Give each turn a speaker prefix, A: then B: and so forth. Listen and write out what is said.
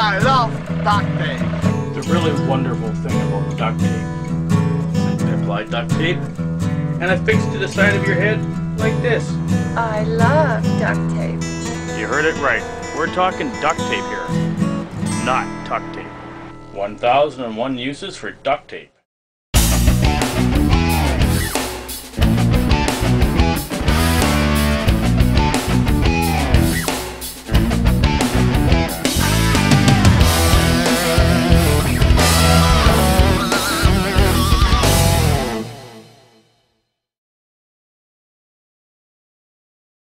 A: I love duct tape.
B: The really wonderful thing about duct tape, simply apply duct tape and affix to the side of your head like this.
C: I love duct tape.
B: You heard it right. We're talking duct tape here, not tuck tape. 1001 uses for duct tape.